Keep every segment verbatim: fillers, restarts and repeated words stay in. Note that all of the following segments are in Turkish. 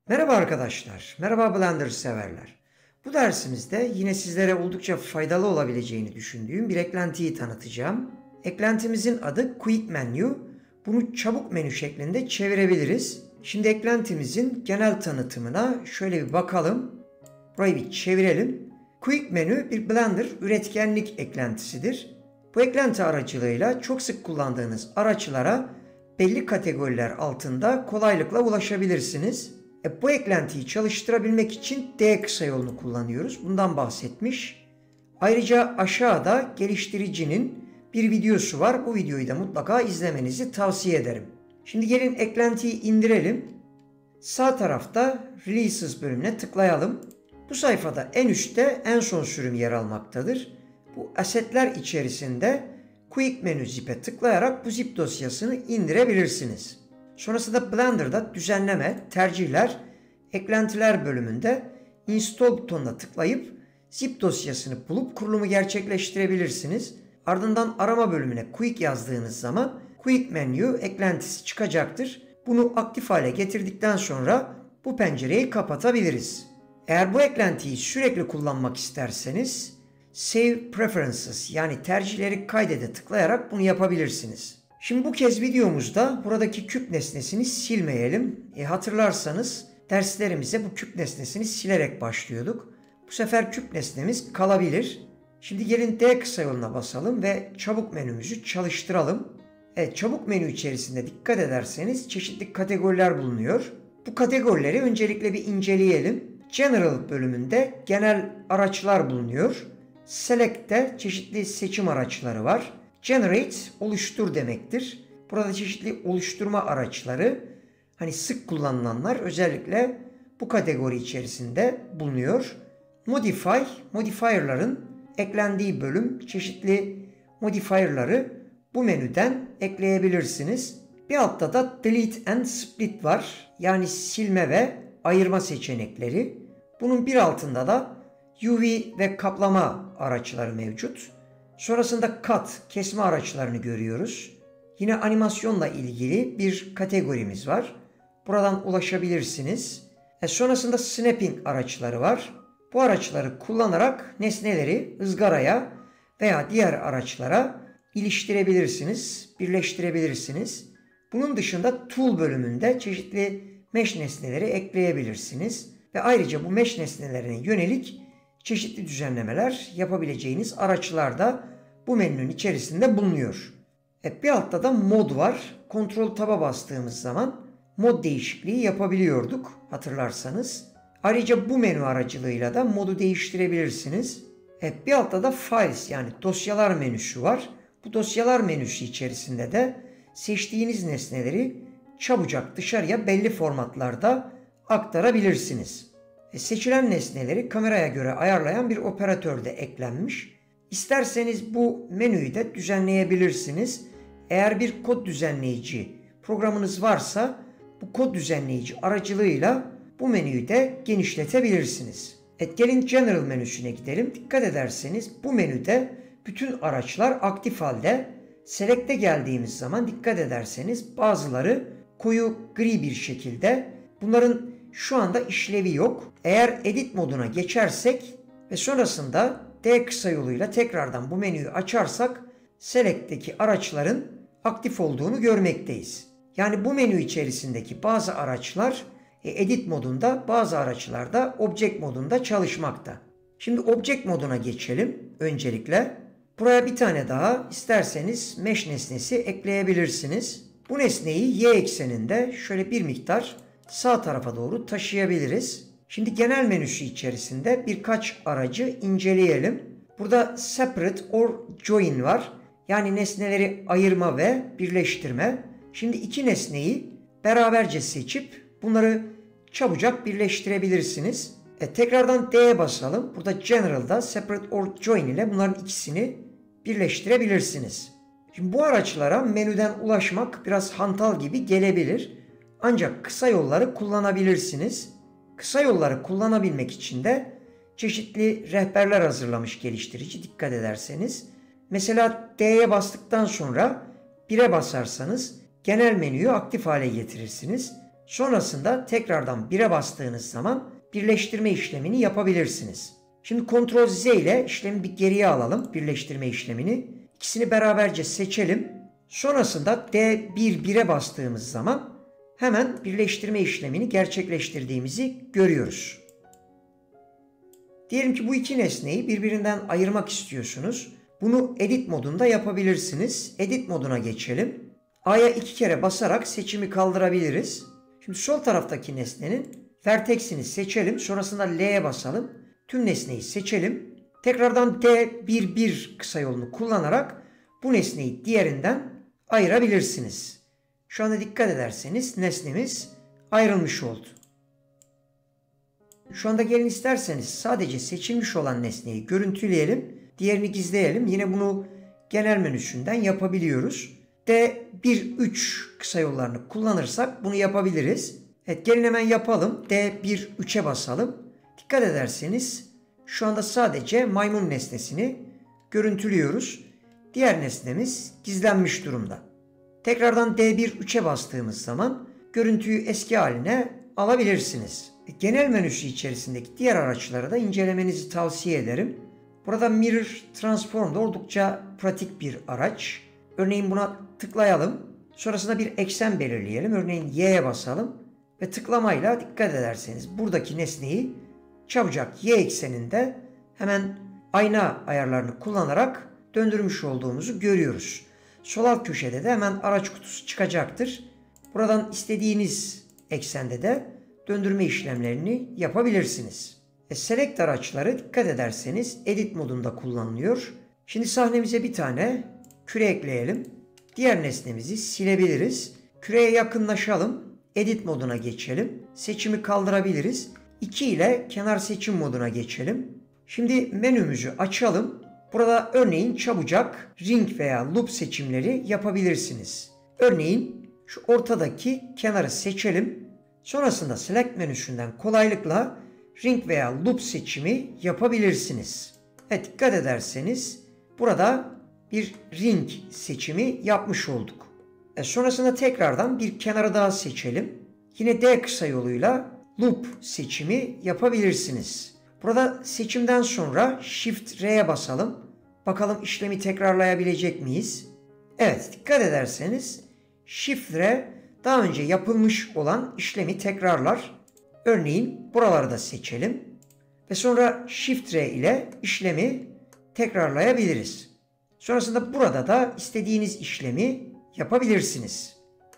Merhaba arkadaşlar, merhaba Blender severler. Bu dersimizde yine sizlere oldukça faydalı olabileceğini düşündüğüm bir eklentiyi tanıtacağım. Eklentimizin adı Quick Menu. Bunu çabuk menü şeklinde çevirebiliriz. Şimdi eklentimizin genel tanıtımına şöyle bir bakalım. Burayı bir çevirelim. Quick Menu bir Blender üretkenlik eklentisidir. Bu eklenti aracılığıyla çok sık kullandığınız araçlara belli kategoriler altında kolaylıkla ulaşabilirsiniz. E, bu eklentiyi çalıştırabilmek için D kısa yolunu kullanıyoruz. Bundan bahsetmiş. Ayrıca aşağıda geliştiricinin bir videosu var. Bu videoyu da mutlaka izlemenizi tavsiye ederim. Şimdi gelin eklentiyi indirelim. Sağ tarafta Releases bölümüne tıklayalım. Bu sayfada en üstte en son sürüm yer almaktadır. Bu asetler içerisinde Quick Menu zip'e tıklayarak bu zip dosyasını indirebilirsiniz. Sonrasında Blender'da düzenleme, tercihler, eklentiler bölümünde Install butonuna tıklayıp zip dosyasını bulup kurulumu gerçekleştirebilirsiniz. Ardından arama bölümüne Quick yazdığınız zaman Quick Menu eklentisi çıkacaktır. Bunu aktif hale getirdikten sonra bu pencereyi kapatabiliriz. Eğer bu eklentiyi sürekli kullanmak isterseniz Save Preferences yani tercihleri kaydede tıklayarak bunu yapabilirsiniz. Şimdi bu kez videomuzda buradaki küp nesnesini silmeyelim. E, hatırlarsanız derslerimize bu küp nesnesini silerek başlıyorduk. Bu sefer küp nesnemiz kalabilir. Şimdi gelin D kısa yoluna basalım ve çabuk menümüzü çalıştıralım. Evet, çabuk menü içerisinde dikkat ederseniz çeşitli kategoriler bulunuyor. Bu kategorileri öncelikle bir inceleyelim. General bölümünde genel araçlar bulunuyor. Select'te çeşitli seçim araçları var. Generate oluştur demektir. Burada çeşitli oluşturma araçları, hani sık kullanılanlar özellikle bu kategori içerisinde bulunuyor. Modify, modifier'ların eklendiği bölüm, çeşitli modifier'ları bu menüden ekleyebilirsiniz. Bir altta da Delete and Split var. Yani silme ve ayırma seçenekleri. Bunun bir altında da U V ve kaplama araçları mevcut. Sonrasında Cut, kesme araçlarını görüyoruz. Yine animasyonla ilgili bir kategorimiz var. Buradan ulaşabilirsiniz. E sonrasında Snapping araçları var. Bu araçları kullanarak nesneleri ızgaraya veya diğer araçlara iliştirebilirsiniz, birleştirebilirsiniz. Bunun dışında Tool bölümünde çeşitli mesh nesneleri ekleyebilirsiniz. Ve ayrıca bu mesh nesnelerine yönelik çeşitli düzenlemeler yapabileceğiniz araçlar da bu menünün içerisinde bulunuyor. Evet, bir altta da mod var. Ctrl Tab'a bastığımız zaman mod değişikliği yapabiliyorduk hatırlarsanız. Ayrıca bu menü aracılığıyla da modu değiştirebilirsiniz. Evet, bir altta da Files yani dosyalar menüsü var. Bu dosyalar menüsü içerisinde de seçtiğiniz nesneleri çabucak dışarıya belli formatlarda aktarabilirsiniz. E, seçilen nesneleri kameraya göre ayarlayan bir operatör de eklenmiş. İsterseniz bu menüyü de düzenleyebilirsiniz. Eğer bir kod düzenleyici programınız varsa bu kod düzenleyici aracılığıyla bu menüyü de genişletebilirsiniz. Evet, gelin General menüsüne gidelim. Dikkat ederseniz bu menüde bütün araçlar aktif halde. Select'e geldiğimiz zaman dikkat ederseniz bazıları koyu gri bir şekilde. Bunların şu anda işlevi yok. Eğer Edit moduna geçersek ve sonrasında D kısa yoluyla tekrardan bu menüyü açarsak Select'teki araçların aktif olduğunu görmekteyiz. Yani bu menü içerisindeki bazı araçlar Edit modunda, bazı araçlar da Object modunda çalışmakta. Şimdi Object moduna geçelim öncelikle. Buraya bir tane daha isterseniz Mesh nesnesi ekleyebilirsiniz. Bu nesneyi Y ekseninde şöyle bir miktar sağ tarafa doğru taşıyabiliriz. Şimdi genel menüsü içerisinde birkaç aracı inceleyelim. Burada Separate or Join var. Yani nesneleri ayırma ve birleştirme. Şimdi iki nesneyi beraberce seçip bunları çabucak birleştirebilirsiniz. E, tekrardan D'ye basalım. Burada General'da Separate or Join ile bunların ikisini birleştirebilirsiniz. Şimdi bu araçlara menüden ulaşmak biraz hantal gibi gelebilir. Ancak kısa yolları kullanabilirsiniz. Kısa yolları kullanabilmek için de çeşitli rehberler hazırlamış geliştirici dikkat ederseniz. Mesela D'ye bastıktan sonra bire basarsanız genel menüyü aktif hale getirirsiniz. Sonrasında tekrardan bire bastığınız zaman birleştirme işlemini yapabilirsiniz. Şimdi kontrol Z ile işlemi bir geriye alalım, birleştirme işlemini. İkisini beraberce seçelim. Sonrasında D bir bire bastığımız zaman hemen birleştirme işlemini gerçekleştirdiğimizi görüyoruz. Diyelim ki bu iki nesneyi birbirinden ayırmak istiyorsunuz. Bunu edit modunda yapabilirsiniz. Edit moduna geçelim. A'ya iki kere basarak seçimi kaldırabiliriz. Şimdi sol taraftaki nesnenin vertex'ini seçelim. Sonrasında L'ye basalım. Tüm nesneyi seçelim. Tekrardan D bir bir kısa yolunu kullanarak bu nesneyi diğerinden ayırabilirsiniz. Şu anda dikkat ederseniz nesnemiz ayrılmış oldu. Şu anda gelin isterseniz sadece seçilmiş olan nesneyi görüntüleyelim. Diğerini gizleyelim. Yine bunu genel menüsünden yapabiliyoruz. D bir üç kısa yollarını kullanırsak bunu yapabiliriz. Evet, gelin hemen yapalım. D bir üçe basalım. Dikkat ederseniz şu anda sadece maymun nesnesini görüntülüyoruz. Diğer nesnemiz gizlenmiş durumda. Tekrardan D bir üçe bastığımız zaman görüntüyü eski haline alabilirsiniz. Genel menüsü içerisindeki diğer araçları da incelemenizi tavsiye ederim. Burada Mirror Transform da oldukça pratik bir araç. Örneğin buna tıklayalım. Sonrasında bir eksen belirleyelim. Örneğin Y'ye basalım. Ve tıklamayla dikkat ederseniz buradaki nesneyi çabucak Y ekseninde hemen ayna ayarlarını kullanarak döndürmüş olduğumuzu görüyoruz. Sol alt köşede de hemen araç kutusu çıkacaktır. Buradan istediğiniz eksende de döndürme işlemlerini yapabilirsiniz. E, Select araçları dikkat ederseniz edit modunda kullanılıyor. Şimdi sahnemize bir tane küre ekleyelim. Diğer nesnemizi silebiliriz. Küreye yakınlaşalım. Edit moduna geçelim. Seçimi kaldırabiliriz. iki ile kenar seçim moduna geçelim. Şimdi menümüzü açalım. Burada örneğin çabucak ring veya loop seçimleri yapabilirsiniz. Örneğin şu ortadaki kenarı seçelim. Sonrasında Select menüsünden kolaylıkla ring veya loop seçimi yapabilirsiniz. Evet, dikkat ederseniz burada bir ring seçimi yapmış olduk. E sonrasında tekrardan bir kenarı daha seçelim. Yine D kısa yoluyla loop seçimi yapabilirsiniz. Burada seçimden sonra Shift R'ye basalım. Bakalım işlemi tekrarlayabilecek miyiz? Evet, dikkat ederseniz Shift R daha önce yapılmış olan işlemi tekrarlar. Örneğin buraları da seçelim. Ve sonra Shift R ile işlemi tekrarlayabiliriz. Sonrasında burada da istediğiniz işlemi yapabilirsiniz.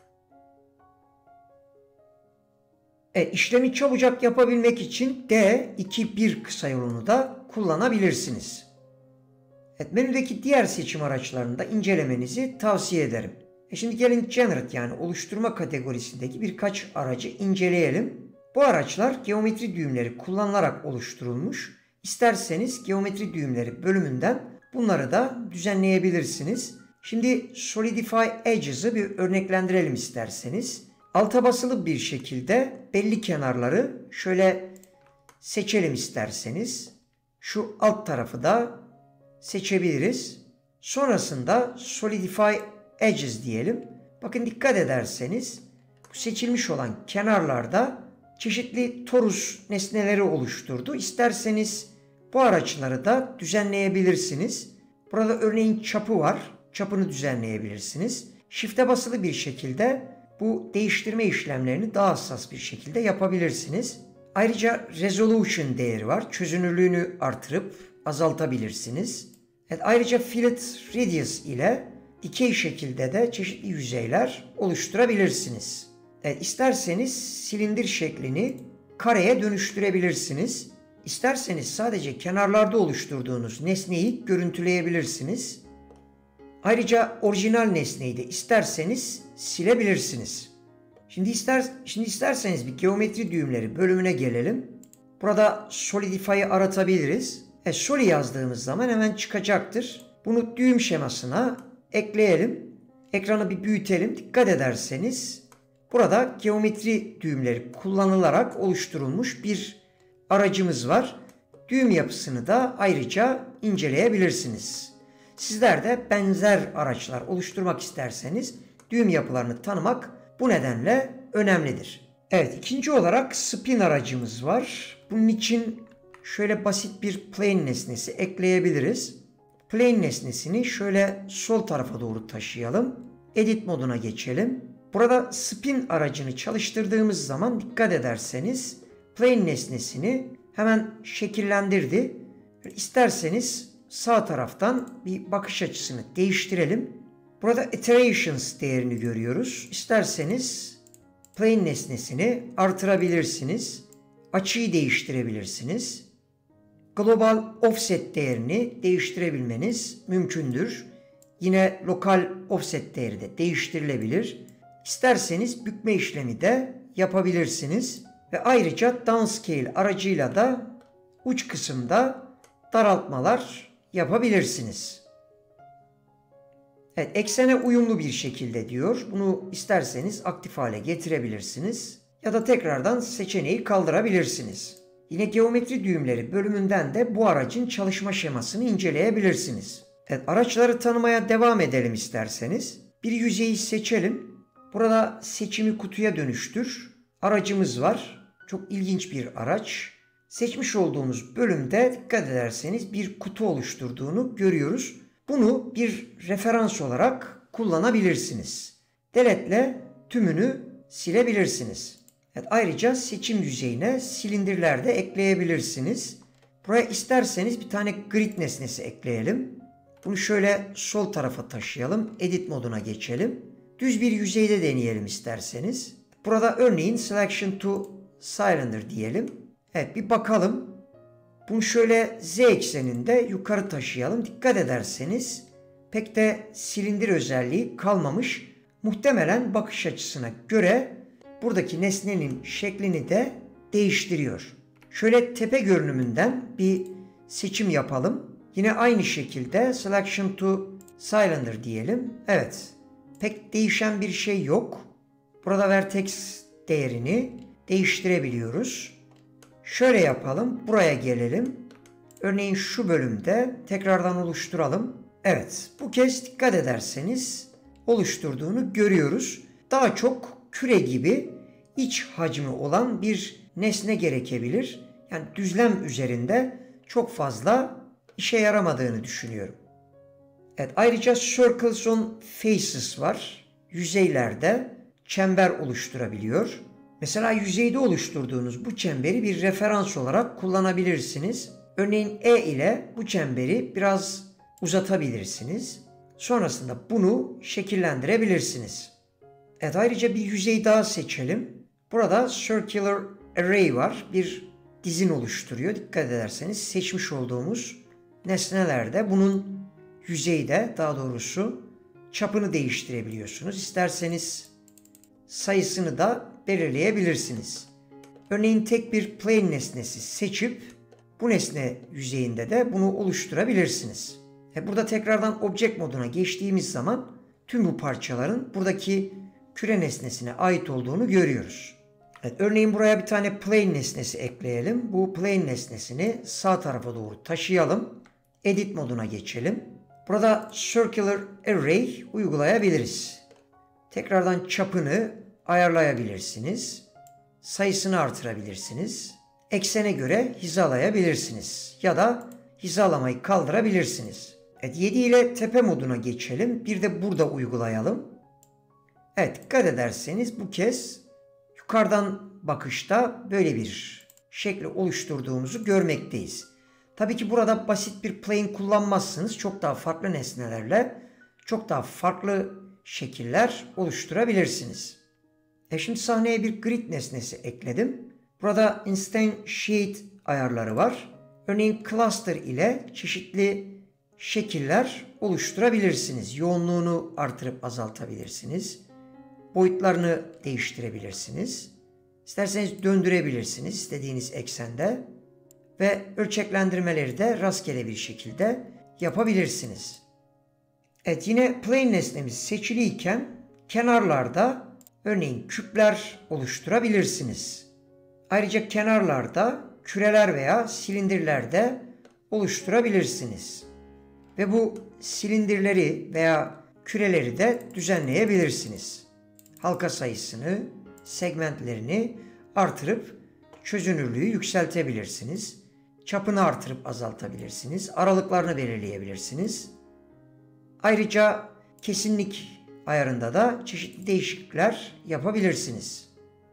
E, işlemi çabucak yapabilmek için D iki bir kısa yolunu da kullanabilirsiniz. Evet, menüdeki diğer seçim araçlarını da incelemenizi tavsiye ederim. E şimdi gelin Generate yani oluşturma kategorisindeki birkaç aracı inceleyelim. Bu araçlar geometri düğümleri kullanılarak oluşturulmuş. İsterseniz geometri düğümleri bölümünden bunları da düzenleyebilirsiniz. Şimdi Solidify Edges'ı bir örneklendirelim isterseniz. Alta basılı bir şekilde belli kenarları şöyle seçelim isterseniz. Şu alt tarafı da seçebiliriz. Sonrasında Solidify Edges diyelim. Bakın dikkat ederseniz bu seçilmiş olan kenarlarda çeşitli torus nesneleri oluşturdu. İsterseniz bu araçları da düzenleyebilirsiniz. Burada örneğin çapı var. Çapını düzenleyebilirsiniz. Shift'e basılı bir şekilde bu değiştirme işlemlerini daha hassas bir şekilde yapabilirsiniz. Ayrıca resolution değeri var. Çözünürlüğünü artırıp azaltabilirsiniz. Evet, ayrıca fillet radius ile dikey şekilde de çeşitli yüzeyler oluşturabilirsiniz. Evet, isterseniz silindir şeklini kareye dönüştürebilirsiniz. İsterseniz sadece kenarlarda oluşturduğunuz nesneyi görüntüleyebilirsiniz. Ayrıca orijinal nesneyi de isterseniz silebilirsiniz. Şimdi, ister, şimdi isterseniz bir geometri düğümleri bölümüne gelelim. Burada Solidify'ı aratabiliriz. E, Soli yazdığımız zaman hemen çıkacaktır. Bunu düğüm şemasına ekleyelim. Ekranı bir büyütelim. Dikkat ederseniz burada geometri düğümleri kullanılarak oluşturulmuş bir aracımız var. Düğüm yapısını da ayrıca inceleyebilirsiniz. Sizler de benzer araçlar oluşturmak isterseniz düğüm yapılarını tanımak bu nedenle önemlidir. Evet, ikinci olarak spin aracımız var. Bunun için şöyle basit bir plane nesnesi ekleyebiliriz. Plane nesnesini şöyle sol tarafa doğru taşıyalım. Edit moduna geçelim. Burada spin aracını çalıştırdığımız zaman dikkat ederseniz plane nesnesini hemen şekillendirdi. İsterseniz sağ taraftan bir bakış açısını değiştirelim. Burada iterations değerini görüyoruz. İsterseniz plane nesnesini artırabilirsiniz. Açıyı değiştirebilirsiniz. Global offset değerini değiştirebilmeniz mümkündür. Yine lokal offset değeri de değiştirilebilir. İsterseniz bükme işlemi de yapabilirsiniz. Ve ayrıca downscale aracıyla da uç kısımda daraltmalar yapabilirsiniz. Evet, eksene uyumlu bir şekilde diyor. Bunu isterseniz aktif hale getirebilirsiniz. Ya da tekrardan seçeneği kaldırabilirsiniz. Yine geometri düğümleri bölümünden de bu aracın çalışma şemasını inceleyebilirsiniz. Evet, araçları tanımaya devam edelim isterseniz. Bir yüzeyi seçelim. Burada seçimi kutuya dönüştür. Aracımız var. Çok ilginç bir araç. Seçmiş olduğumuz bölümde dikkat ederseniz bir kutu oluşturduğunu görüyoruz. Bunu bir referans olarak kullanabilirsiniz. Delete'le tümünü silebilirsiniz. Evet, ayrıca seçim yüzeyine silindirler de ekleyebilirsiniz. Buraya isterseniz bir tane grid nesnesi ekleyelim. Bunu şöyle sol tarafa taşıyalım. Edit moduna geçelim. Düz bir yüzeyde deneyelim isterseniz. Burada örneğin Selection to Cylinder diyelim. Evet, bir bakalım. Bunu şöyle Z ekseninde yukarı taşıyalım. Dikkat ederseniz pek de silindir özelliği kalmamış. Muhtemelen bakış açısına göre buradaki nesnenin şeklini de değiştiriyor. Şöyle tepe görünümünden bir seçim yapalım. Yine aynı şekilde Selection to Cylinder diyelim. Evet, pek değişen bir şey yok. Burada vertex değerini değiştirebiliyoruz. Şöyle yapalım. Buraya gelelim. Örneğin şu bölümde tekrardan oluşturalım. Evet, bu kez dikkat ederseniz oluşturduğunu görüyoruz. Daha çok küre gibi iç hacmi olan bir nesne gerekebilir. Yani düzlem üzerinde çok fazla işe yaramadığını düşünüyorum. Evet, ayrıca circles on faces var. Yüzeylerde çember oluşturabiliyor. Mesela yüzeyde oluşturduğunuz bu çemberi bir referans olarak kullanabilirsiniz. Örneğin E ile bu çemberi biraz uzatabilirsiniz. Sonrasında bunu şekillendirebilirsiniz. Evet, ayrıca bir yüzey daha seçelim. Burada Circular Array var. Bir dizin oluşturuyor. Dikkat ederseniz seçmiş olduğumuz nesnelerde bunun yüzeyde, daha doğrusu çapını değiştirebiliyorsunuz. İsterseniz sayısını da belirleyebilirsiniz. Örneğin tek bir plane nesnesi seçip bu nesne yüzeyinde de bunu oluşturabilirsiniz. E burada tekrardan object moduna geçtiğimiz zaman tüm bu parçaların buradaki küre nesnesine ait olduğunu görüyoruz. Evet, örneğin buraya bir tane plane nesnesi ekleyelim. Bu plane nesnesini sağ tarafa doğru taşıyalım. Edit moduna geçelim. Burada Circular Array uygulayabiliriz. Tekrardan çapını ayarlayabilirsiniz. Sayısını artırabilirsiniz. Eksene göre hizalayabilirsiniz. Ya da hizalamayı kaldırabilirsiniz. Evet, yedi ile tepe moduna geçelim. Bir de burada uygulayalım. Evet, dikkat ederseniz bu kez yukarıdan bakışta böyle bir şekli oluşturduğumuzu görmekteyiz. Tabii ki burada basit bir plane kullanmazsınız. Çok daha farklı nesnelerle çok daha farklı şekiller oluşturabilirsiniz. E şimdi sahneye bir grid nesnesi ekledim. Burada instantiate ayarları var. Örneğin cluster ile çeşitli şekiller oluşturabilirsiniz. Yoğunluğunu artırıp azaltabilirsiniz. Boyutlarını değiştirebilirsiniz. İsterseniz döndürebilirsiniz istediğiniz eksende. Ve ölçeklendirmeleri de rastgele bir şekilde yapabilirsiniz. Evet, yine plane nesnemiz seçiliyken kenarlarda örneğin küpler oluşturabilirsiniz. Ayrıca kenarlarda küreler veya silindirler de oluşturabilirsiniz. Ve bu silindirleri veya küreleri de düzenleyebilirsiniz. Halka sayısını, segmentlerini artırıp çözünürlüğü yükseltebilirsiniz. Çapını artırıp azaltabilirsiniz. Aralıklarını belirleyebilirsiniz. Ayrıca kesinlik ayarında da çeşitli değişiklikler yapabilirsiniz.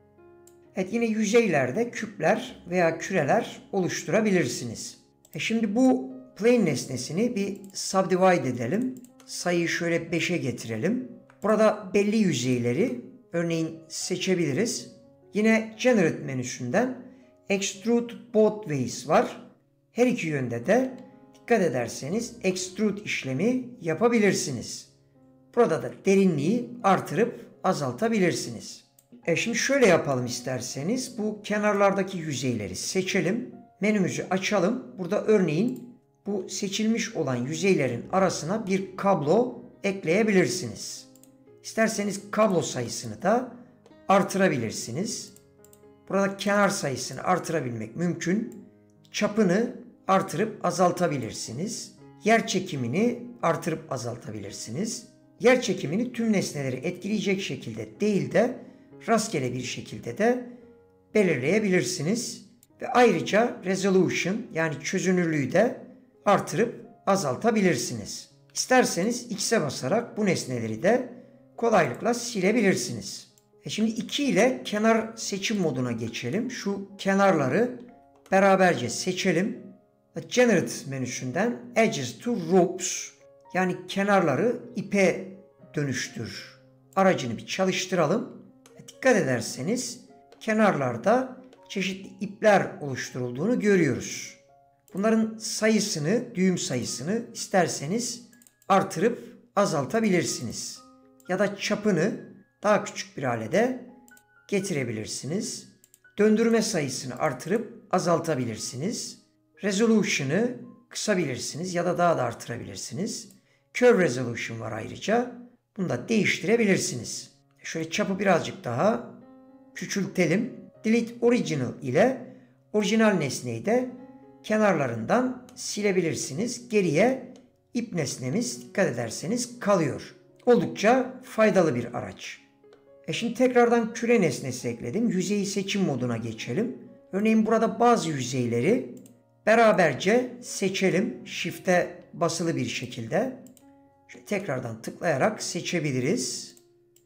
Evet, yine yüzeylerde küpler veya küreler oluşturabilirsiniz. E şimdi bu plane nesnesini bir subdivide edelim. Sayıyı şöyle beşe getirelim. Burada belli yüzeyleri örneğin seçebiliriz. Yine Generate menüsünden Extrude Both Ways var. Her iki yönde de dikkat ederseniz Extrude işlemi yapabilirsiniz. Burada da derinliği artırıp azaltabilirsiniz. E şimdi şöyle yapalım isterseniz. Bu kenarlardaki yüzeyleri seçelim. Menümüzü açalım. Burada örneğin bu seçilmiş olan yüzeylerin arasına bir kablo ekleyebilirsiniz. İsterseniz kablo sayısını da artırabilirsiniz. Burada kenar sayısını artırabilmek mümkün. Çapını artırıp azaltabilirsiniz. Yer çekimini artırıp azaltabilirsiniz. Yer çekimini tüm nesneleri etkileyecek şekilde değil de rastgele bir şekilde de belirleyebilirsiniz. Ve ayrıca resolution yani çözünürlüğü de artırıp azaltabilirsiniz. İsterseniz X'e basarak bu nesneleri de kolaylıkla silebilirsiniz. E şimdi iki ile kenar seçim moduna geçelim. Şu kenarları beraberce seçelim. Generate menüsünden Edges to Ropes yani kenarları ipe dönüştür aracını bir çalıştıralım. E dikkat ederseniz kenarlarda çeşitli ipler oluşturulduğunu görüyoruz. Bunların sayısını, düğüm sayısını isterseniz artırıp azaltabilirsiniz. Ya da çapını daha küçük bir hale de getirebilirsiniz. Döndürme sayısını artırıp azaltabilirsiniz. Resolution'ı kısabilirsiniz ya da daha da artırabilirsiniz. Curve Resolution var ayrıca. Bunu da değiştirebilirsiniz. Şöyle çapı birazcık daha küçültelim. Delete Original ile orijinal nesneyi de kenarlarından silebilirsiniz. Geriye ip nesnemiz dikkat ederseniz kalıyor. Oldukça faydalı bir araç. E şimdi tekrardan küre nesnesi ekledim. Yüzeyi seçim moduna geçelim. Örneğin burada bazı yüzeyleri beraberce seçelim. Shift'e basılı bir şekilde. Şöyle tekrardan tıklayarak seçebiliriz.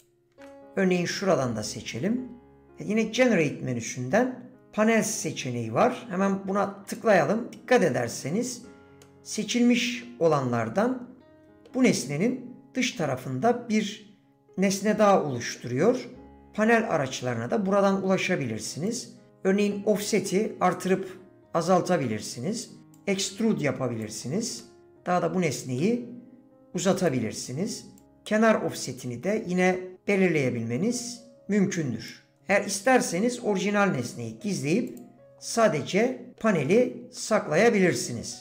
Örneğin şuradan da seçelim. E yine Generate menüsünden panel seçeneği var. Hemen buna tıklayalım. Dikkat ederseniz seçilmiş olanlardan bu nesnenin dış tarafında bir nesne daha oluşturuyor. Panel araçlarına da buradan ulaşabilirsiniz. Örneğin offset'i artırıp azaltabilirsiniz. Extrude yapabilirsiniz. Daha da bu nesneyi uzatabilirsiniz. Kenar offset'ini de yine belirleyebilmeniz mümkündür. Eğer isterseniz orijinal nesneyi gizleyip sadece paneli saklayabilirsiniz.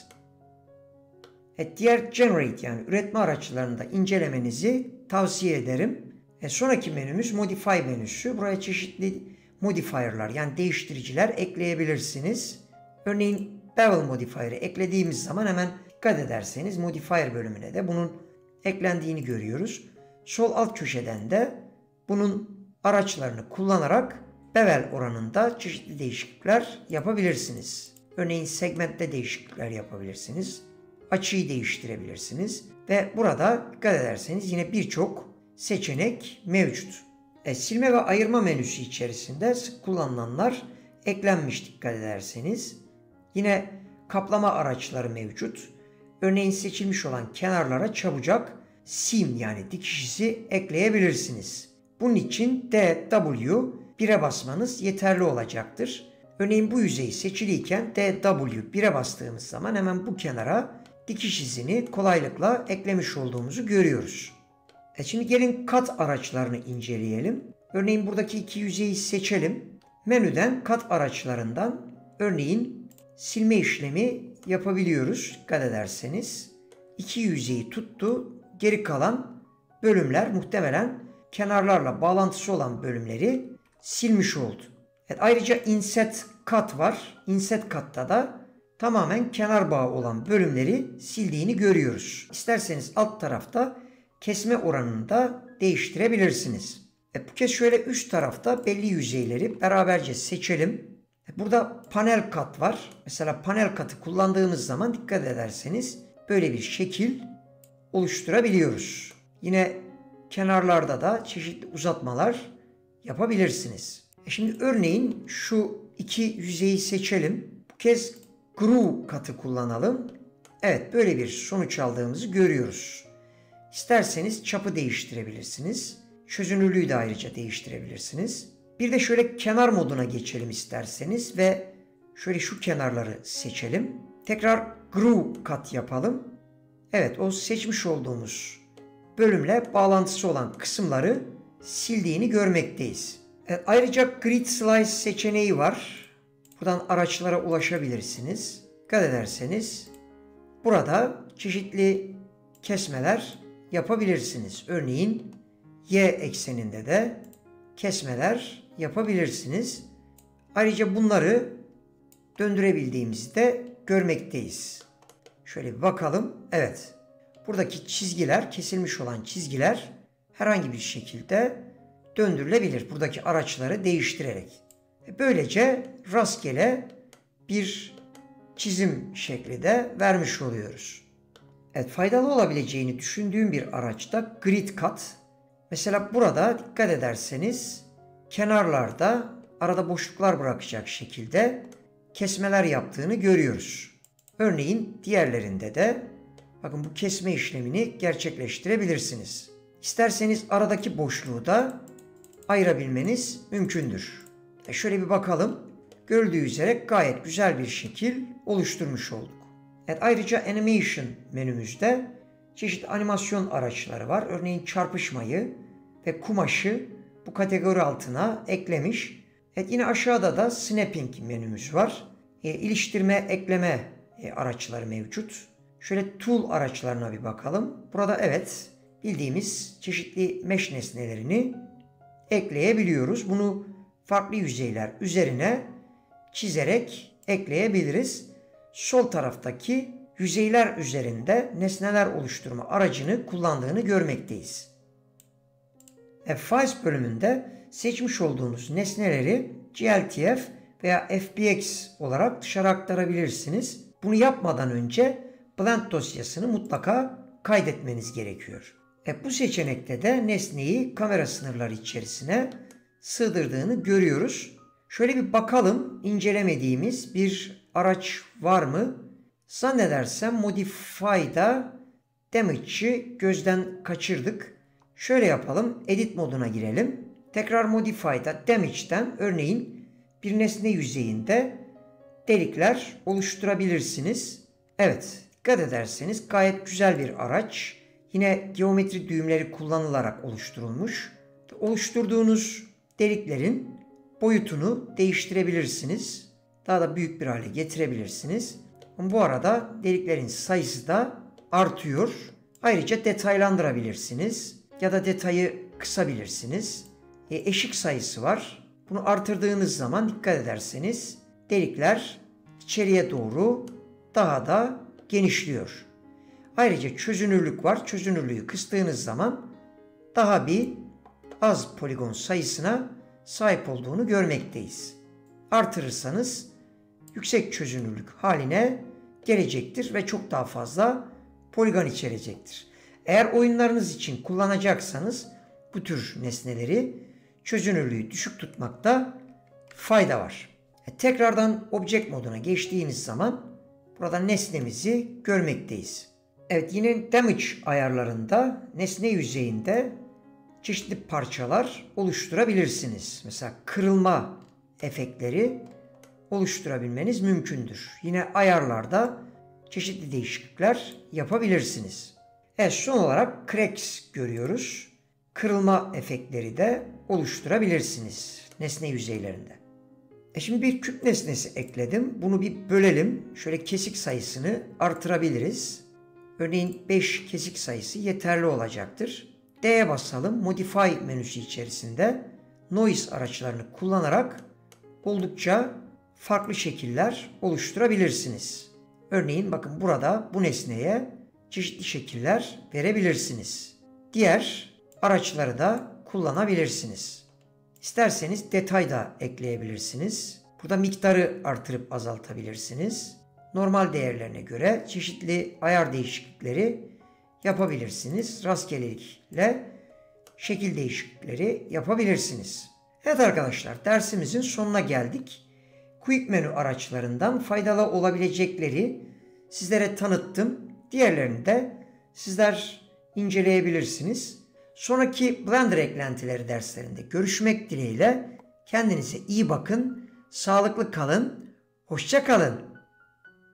Evet, diğer Generate yani üretme araçlarını da incelemenizi tavsiye ederim. E, sonraki menümüz Modify menüsü. Buraya çeşitli modifier'lar yani değiştiriciler ekleyebilirsiniz. Örneğin Bevel modifier'ı eklediğimiz zaman hemen dikkat ederseniz modifier bölümüne de bunun eklendiğini görüyoruz. Sol alt köşeden de bunun araçlarını kullanarak bevel oranında çeşitli değişiklikler yapabilirsiniz. Örneğin segmentte değişiklikler yapabilirsiniz. Açıyı değiştirebilirsiniz. Ve burada dikkat ederseniz yine birçok seçenek mevcut. E, silme ve ayırma menüsü içerisinde sık kullanılanlar eklenmiş dikkat ederseniz. Yine kaplama araçları mevcut. Örneğin seçilmiş olan kenarlara çabucak seam yani dikiş izi ekleyebilirsiniz. Bunun için D W bire basmanız yeterli olacaktır. Örneğin bu yüzey seçiliyken D W bire bastığımız zaman hemen bu kenara dikiş izini kolaylıkla eklemiş olduğumuzu görüyoruz. E şimdi gelin kat araçlarını inceleyelim. Örneğin buradaki iki yüzeyi seçelim. Menüden kat araçlarından örneğin silme işlemi yapabiliyoruz. Dikkat ederseniz iki yüzeyi tuttu. Geri kalan bölümler muhtemelen kenarlarla bağlantısı olan bölümleri silmiş oldu. Evet, ayrıca inset cut var. Inset cut'ta da tamamen kenar bağı olan bölümleri sildiğini görüyoruz. İsterseniz alt tarafta kesme oranını da değiştirebilirsiniz. E, bu kez şöyle üst tarafta belli yüzeyleri beraberce seçelim. E, burada panel kat var. Mesela panel katı kullandığımız zaman dikkat ederseniz böyle bir şekil oluşturabiliyoruz. Yine kenarlarda da çeşitli uzatmalar yapabilirsiniz. E şimdi örneğin şu iki yüzeyi seçelim. Bu kez Groove katı kullanalım. Evet, böyle bir sonuç aldığımızı görüyoruz. İsterseniz çapı değiştirebilirsiniz. Çözünürlüğü de ayrıca değiştirebilirsiniz. Bir de şöyle kenar moduna geçelim isterseniz ve şöyle şu kenarları seçelim. Tekrar Groove kat yapalım. Evet, o seçmiş olduğumuz bölümle bağlantısı olan kısımları sildiğini görmekteyiz. Evet, ayrıca Grid Slice seçeneği var. Buradan araçlara ulaşabilirsiniz. Dikkat ederseniz burada çeşitli kesmeler yapabilirsiniz. Örneğin Y ekseninde de kesmeler yapabilirsiniz. Ayrıca bunları döndürebildiğimizde görmekteyiz. Şöyle bir bakalım. Evet. Buradaki çizgiler, kesilmiş olan çizgiler herhangi bir şekilde döndürülebilir. Buradaki araçları değiştirerek. Böylece rastgele bir çizim şekli de vermiş oluyoruz. Evet, faydalı olabileceğini düşündüğüm bir araçta Grid Cut. Mesela burada dikkat ederseniz kenarlarda arada boşluklar bırakacak şekilde kesmeler yaptığını görüyoruz. Örneğin diğerlerinde de bakın bu kesme işlemini gerçekleştirebilirsiniz. İsterseniz aradaki boşluğu da ayırabilmeniz mümkündür. E şöyle bir bakalım. Görüldüğü üzere gayet güzel bir şekil oluşturmuş olduk. Evet, ayrıca Animation menümüzde çeşitli animasyon araçları var. Örneğin çarpışmayı ve kumaşı bu kategori altına eklemiş. Evet, yine aşağıda da Snapping menümüz var. E, iliştirme, ekleme e, araçları mevcut. Şöyle Tool araçlarına bir bakalım. Burada evet bildiğimiz çeşitli mesh nesnelerini ekleyebiliyoruz. Bunu farklı yüzeyler üzerine çizerek ekleyebiliriz. Sol taraftaki yüzeyler üzerinde nesneler oluşturma aracını kullandığını görmekteyiz. F Files bölümünde seçmiş olduğunuz nesneleri G L T F veya F B X olarak dışarı aktarabilirsiniz. Bunu yapmadan önce Blend dosyasını mutlaka kaydetmeniz gerekiyor. E bu seçenekte de nesneyi kamera sınırları içerisine sığdırdığını görüyoruz. Şöyle bir bakalım, incelemediğimiz bir araç var mı? Zannedersem Modify'da Damage'ı gözden kaçırdık. Şöyle yapalım, Edit moduna girelim. Tekrar Modify'da Damage'den örneğin bir nesne yüzeyinde delikler oluşturabilirsiniz. Evet, dikkat ederseniz gayet güzel bir araç. Yine geometri düğümleri kullanılarak oluşturulmuş. Oluşturduğunuz deliklerin boyutunu değiştirebilirsiniz. Daha da büyük bir hale getirebilirsiniz. Bu arada deliklerin sayısı da artıyor. Ayrıca detaylandırabilirsiniz ya da detayı kısabilirsiniz. E, eşik sayısı var. Bunu artırdığınız zaman dikkat ederseniz delikler içeriye doğru daha da genişliyor. Ayrıca çözünürlük var. Çözünürlüğü kıstığınız zaman daha bir az poligon sayısına sahip olduğunu görmekteyiz. Artırırsanız yüksek çözünürlük haline gelecektir ve çok daha fazla poligon içerecektir. Eğer oyunlarınız için kullanacaksanız bu tür nesneleri çözünürlüğü düşük tutmakta fayda var. E, tekrardan Object moduna geçtiğiniz zaman burada nesnemizi görmekteyiz. Evet, yine Damage ayarlarında nesne yüzeyinde çeşitli parçalar oluşturabilirsiniz. Mesela kırılma efektleri oluşturabilmeniz mümkündür. Yine ayarlarda çeşitli değişiklikler yapabilirsiniz. Evet, son olarak Cracks görüyoruz. Kırılma efektleri de oluşturabilirsiniz nesne yüzeylerinde. E şimdi bir küp nesnesi ekledim. Bunu bir bölelim. Şöyle kesik sayısını artırabiliriz. Örneğin beş kesik sayısı yeterli olacaktır. D'ye basalım. Modify menüsü içerisinde Noise araçlarını kullanarak oldukça farklı şekiller oluşturabilirsiniz. Örneğin bakın burada bu nesneye çeşitli şekiller verebilirsiniz. Diğer araçları da kullanabilirsiniz. İsterseniz detay da ekleyebilirsiniz. Burada miktarı artırıp azaltabilirsiniz. Normal değerlerine göre çeşitli ayar değişiklikleri yapabilirsiniz. Rastgelelikle şekil değişiklikleri yapabilirsiniz. Evet arkadaşlar, dersimizin sonuna geldik. Quick Menü araçlarından faydalı olabilecekleri sizlere tanıttım. Diğerlerini de sizler inceleyebilirsiniz. Sonraki Blender eklentileri derslerinde görüşmek dileğiyle kendinize iyi bakın, sağlıklı kalın, hoşça kalın.